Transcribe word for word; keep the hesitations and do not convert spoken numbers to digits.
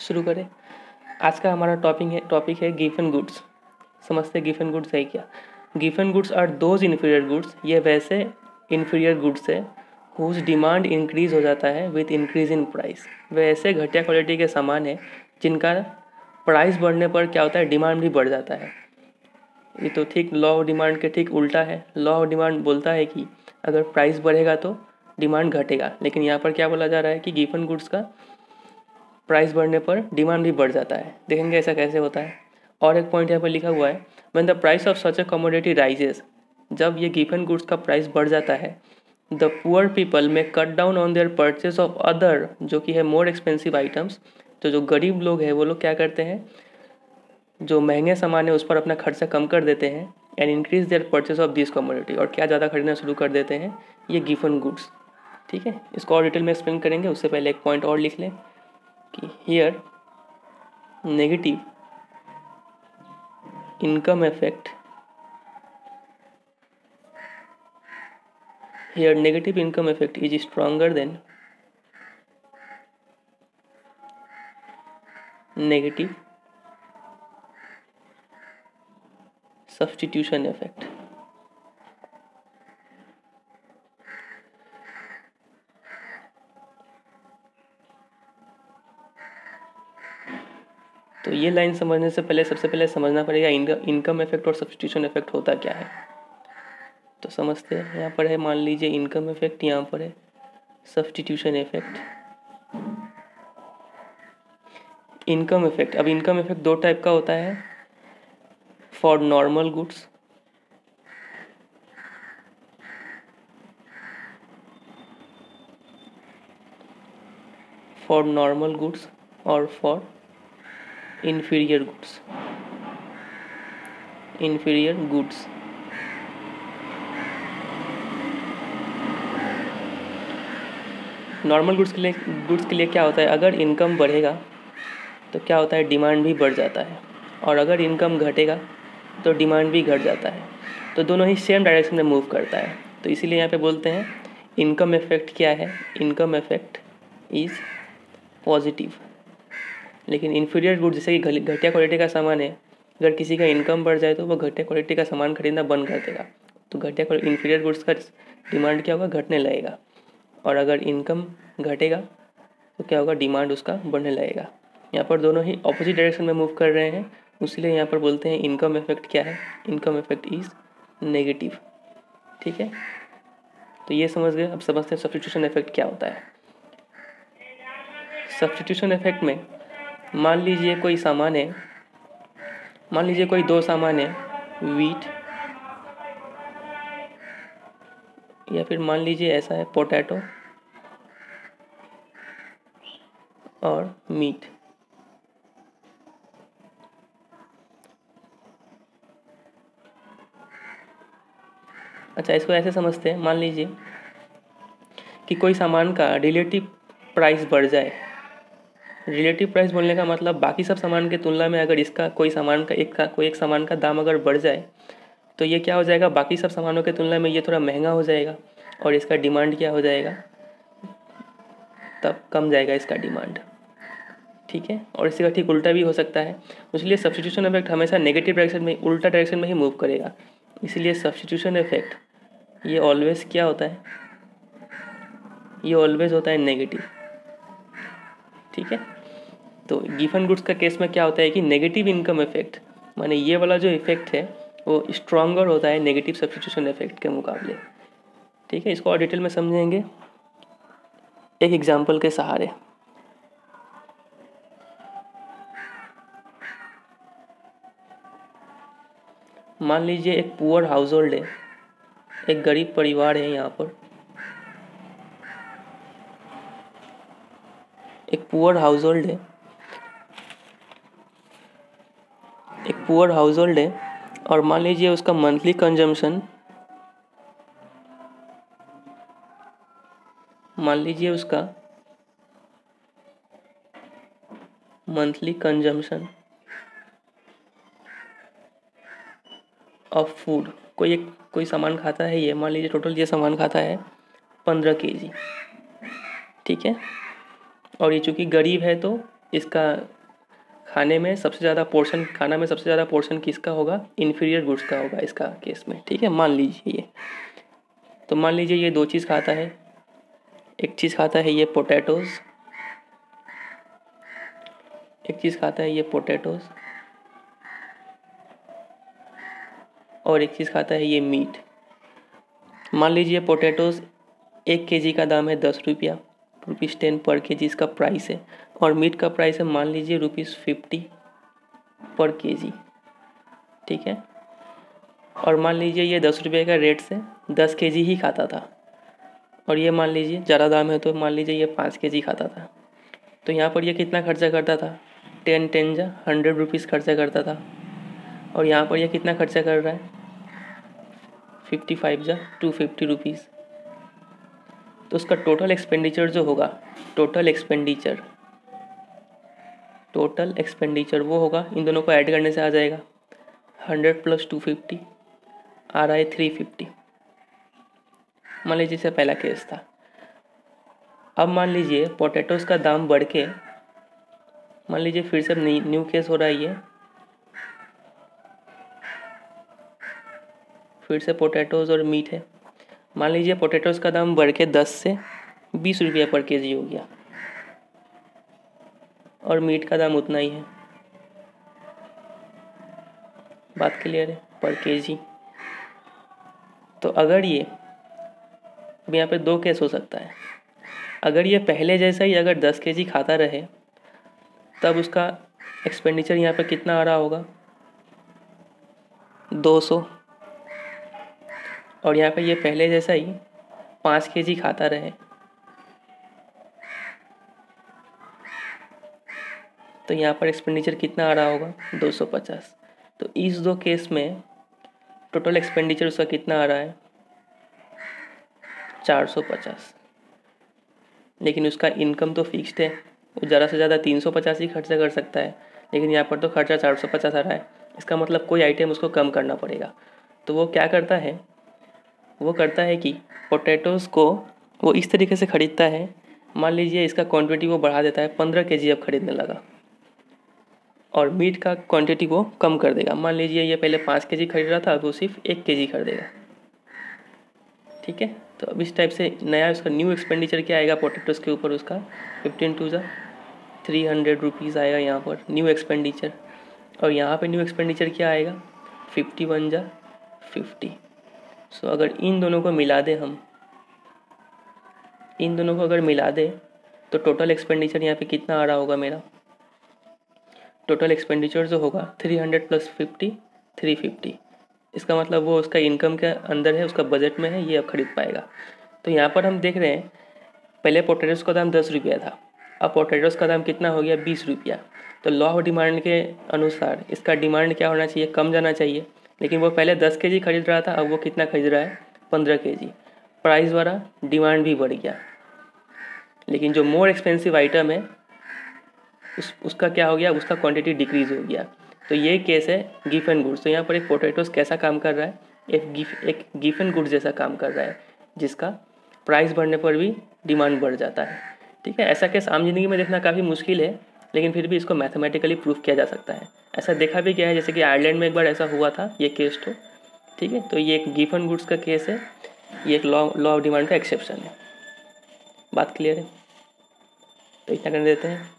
शुरू करें। आज का हमारा टॉपिक है टॉपिक है गिवन गुड्स। समझते गिवन गुड्स है क्या। गिवन goods are those inferior goods, ये वैसे इन्फीरियर गुड्स है हुज डिमांड इंक्रीज हो जाता है विथ इंक्रीज इन प्राइस। वे ऐसे घटिया क्वालिटी के सामान है जिनका प्राइस बढ़ने पर क्या होता है, डिमांड भी बढ़ जाता है। ये तो ठीक लॉ ऑफ डिमांड के ठीक उल्टा है। लॉ ऑफ डिमांड बोलता है कि अगर प्राइस बढ़ेगा तो डिमांड घटेगा, लेकिन यहाँ पर क्या बोला जा रहा है कि गिवन गुड्स का प्राइस बढ़ने पर डिमांड भी बढ़ जाता है। देखेंगे ऐसा कैसे होता है। और एक पॉइंट यहाँ पर लिखा हुआ है, when the price of such a commodity rises, जब ये गिवन गुड्स का प्राइस बढ़ जाता है, the poor people may cut down on their purchase of other, जो कि है मोर एक्सपेंसिव आइटम्स। तो जो गरीब लोग हैं वो लोग क्या करते हैं, जो महंगे सामान है उस पर अपना खर्चा कम कर देते हैं and increase their purchase of this commodity, और क्या ज़्यादा खरीदना शुरू कर देते हैं ये गिवन गुड्स। ठीक है, इसको और डिटेल में एक्सप्लेन करेंगे। उससे पहले एक पॉइंट और लिख लें कि here negative income effect here negative income effect is stronger than negative substitution effect. तो ये लाइन समझने से पहले सबसे पहले समझना पड़ेगा इनकम इफेक्ट और सब्स्टिट्यूशन इफेक्ट होता क्या है। तो समझते हैं, यहाँ पर है मान लीजिए इनकम इफेक्ट, यहाँ पर है सब्स्टिट्यूशन इफेक्ट। इनकम इफेक्ट, अब इनकम इफेक्ट दो टाइप का होता है, for normal goods for normal goods और for inferior goods inferior goods। Normal goods के लिए गुड्स के लिए क्या होता है, अगर इनकम बढ़ेगा तो क्या होता है, डिमांड भी बढ़ जाता है, और अगर इनकम घटेगा तो डिमांड भी घट जाता है। तो दोनों ही सेम डायरेक्शन में मूव करता है। तो इसीलिए यहाँ पे बोलते हैं इनकम इफेक्ट क्या है, इनकम इफेक्ट इज पॉजिटिव। लेकिन इन्फीरियर गुड, जैसे कि घटिया क्वालिटी का सामान है, अगर किसी का इनकम बढ़ जाए तो वो घटिया क्वालिटी का सामान खरीदना बंद कर देगा। तो घटिया इन्फीरियर गुड्स का डिमांड क्या होगा, घटने लगेगा, और अगर इनकम घटेगा तो क्या होगा, डिमांड उसका बढ़ने लगेगा। यहाँ पर दोनों ही ऑपोजिट डायरेक्शन में मूव कर रहे हैं, इसलिए यहाँ पर बोलते हैं इनकम इफेक्ट क्या है, इनकम इफेक्ट इज नेगेटिव। ठीक है, तो ये समझ गए। अब समझते हैं सब्स्टिट्यूशन इफेक्ट क्या होता है। सब्स्टिट्यूशन इफेक्ट में मान लीजिए कोई सामान है, मान लीजिए कोई दो सामान है, वीट, या फिर मान लीजिए ऐसा है पोटैटो और मीट। अच्छा, इसको ऐसे समझते हैं, मान लीजिए कि कोई सामान का रिलेटिव प्राइस बढ़ जाए। रिलेटिव प्राइस बोलने का मतलब बाकी सब सामान के तुलना में अगर इसका कोई सामान का एक का कोई एक सामान का दाम अगर बढ़ जाए तो ये क्या हो जाएगा, बाकी सब सामानों के तुलना में ये थोड़ा महंगा हो जाएगा, और इसका डिमांड क्या हो जाएगा, तब कम जाएगा इसका डिमांड। ठीक है, और इसी का ठीक उल्टा भी हो सकता है। इसलिए सब्स्टिट्यूशन इफेक्ट हमेशा नेगेटिव डायरेक्शन में, उल्टा डायरेक्शन में ही मूव करेगा। इसलिए सब्स्टिट्यूशन इफेक्ट ये ऑलवेज क्या होता है, ये ऑलवेज होता है नेगेटिव। ठीक है, तो गिवन गुड्स का केस में क्या होता है कि नेगेटिव इनकम इफेक्ट, माने ये वाला जो इफेक्ट है वो स्ट्रॉन्गर होता है नेगेटिव सब्स्टिट्यूशन इफेक्ट के मुकाबले। ठीक है, इसको और डिटेल में समझेंगे एक एग्जांपल के सहारे। मान लीजिए एक पुअर हाउस होल्ड है, एक गरीब परिवार है, यहाँ पर एक पुअर हाउस होल्ड है एक पुअर हाउस होल्ड है और मान लीजिए उसका मंथली कंजम्पशन मान लीजिए उसका मंथली कंजम्पशन ऑफ फूड, कोई एक कोई सामान खाता है, ये मान लीजिए टोटल ये सामान खाता है पंद्रह केजी। ठीक है, और ये चूँकि गरीब है तो इसका खाने में सबसे ज़्यादा पोर्शन खाना में सबसे ज़्यादा पोर्शन किसका होगा, इन्फीरियर गुड्स का होगा इसका केस में, ठीक है। मान लीजिए ये, तो मान लीजिए ये दो चीज़ खाता है, एक चीज़ खाता है ये पोटैटोज़, एक चीज़ खाता है ये पोटैटोज़ और एक चीज़ खाता है ये मीट। मान लीजिए पोटैटोज़ एक केजी का दाम है दस रुपया, रुपीज़ टेन पर के जी इसका प्राइस है, और मीट का प्राइस है मान लीजिए रुपीज़ फिफ्टी पर के जी, ठीक है। और मान लीजिए ये दस रुपये का रेट से दस के जी ही खाता था, और ये मान लीजिए ज़्यादा दाम है तो मान लीजिए ये पाँच के जी खाता था। तो यहाँ पर ये कितना खर्चा करता था, टेन टेन जा हंड्रेड रुपीज़ खर्चा करता था, और यहाँ पर ये कितना खर्चा कर रहा है, फिफ्टी फाइव जा टू फिफ्टी रुपीज़। तो उसका टोटल एक्सपेंडिचर जो होगा, टोटल एक्सपेंडिचर टोटल एक्सपेंडिचर वो होगा, इन दोनों को ऐड करने से आ जाएगा हंड्रेड प्लस टू फिफ्टी आ रहा है थ्री फिफ्टी। मान लीजिए जैसे पहला केस था। अब मान लीजिए पोटैटोज़ का दाम बढ़ के, मान लीजिए फिर से न्यू केस हो रहा है ये, फिर से पोटैटोज़ और मीट है। मान लीजिए पोटैटोज़ का दाम बढ़ के दस से बीस रुपये पर केजी हो गया, और मीट का दाम उतना ही है। बात क्लियर है, पर केजी। तो अगर ये, अब यहाँ पे दो केस हो सकता है, अगर ये पहले जैसा ही अगर दस केजी खाता रहे तब उसका एक्सपेंडिचर यहाँ पे कितना आ रहा होगा, दो सौ। और यहाँ पे ये पहले जैसा ही पाँच केजी खाता रहे तो यहाँ पर एक्सपेंडिचर कितना आ रहा होगा, दो सौ पचास। तो इस दो केस में टोटल एक्सपेंडिचर उसका कितना आ रहा है, चार सौ पचास। लेकिन उसका इनकम तो फिक्स्ड है, वो ज़्यादा से ज़्यादा तीन सौ पचास ही खर्चा कर सकता है, लेकिन यहाँ पर तो खर्चा चार सौ पचास आ रहा है। इसका मतलब कोई आइटम उसको कम करना पड़ेगा। तो वो क्या करता है, वो करता है कि पोटैटोज़ को वो इस तरीके से ख़रीदता है, मान लीजिए इसका क्वांटिटी वो बढ़ा देता है, पंद्रह के जी अब खरीदने लगा, और मीट का क्वांटिटी वो कम कर देगा। मान लीजिए ये पहले पाँच के जी खरीद रहा था, अब वो सिर्फ एक के जी खरीदेगा, ठीक है। तो अब इस टाइप से नया उसका न्यू एक्सपेंडिचर क्या आएगा पोटैटोज़ के ऊपर, उसका फिफ्टीन टू जा थ्री हंड्रेड रुपीज़ आएगा यहाँ पर न्यू एक्सपेंडिचर। और यहाँ पे न्यू एक्सपेंडिचर क्या आएगा, फिफ्टी वन जा फिफ्टी। सो अगर इन दोनों को मिला दे हम इन दोनों को अगर मिला दे तो टोटल एक्सपेंडिचर यहाँ पे कितना आ रहा होगा मेरा, टोटल एक्सपेंडिचर जो होगा three hundred plus fifty three fifty. इसका मतलब वो उसका इनकम के अंदर है, उसका बजट में है, ये अब खरीद पाएगा। तो यहाँ पर हम देख रहे हैं पहले पोटैटोज़ का दाम दस रुपया था, अब पोटैटोज़ का दाम कितना हो गया, बीस रुपया। तो लॉ ऑफ डिमांड के अनुसार इसका डिमांड क्या होना चाहिए, कम जाना चाहिए। लेकिन वो पहले दस के जी खरीद रहा था, अब वो कितना खरीद रहा है, पंद्रह के जी। प्राइस वाला डिमांड भी बढ़ गया, लेकिन जो मोर एक्सपेंसिव आइटम है उस उसका क्या हो गया, उसका क्वांटिटी डिक्रीज हो गया। तो ये केस है गिवन गुड्स। तो यहाँ पर एक पोटैटोज़ कैसा काम कर रहा है, एक गिफ एक गिवन गुड्स जैसा काम कर रहा है, जिसका प्राइस बढ़ने पर भी डिमांड बढ़ जाता है, ठीक है। ऐसा केस आम जिंदगी में देखना काफ़ी मुश्किल है, लेकिन फिर भी इसको मैथमेटिकली प्रूफ किया जा सकता है। ऐसा देखा भी गया है, जैसे कि आयरलैंड में एक बार ऐसा हुआ था, ये केस तो ठीक है। तो ये एक गिवन गुड्स का केस है, ये एक लॉ लॉ ऑफ डिमांड का एक्सेप्शन है। बात क्लियर है, तो इतना करने देते हैं।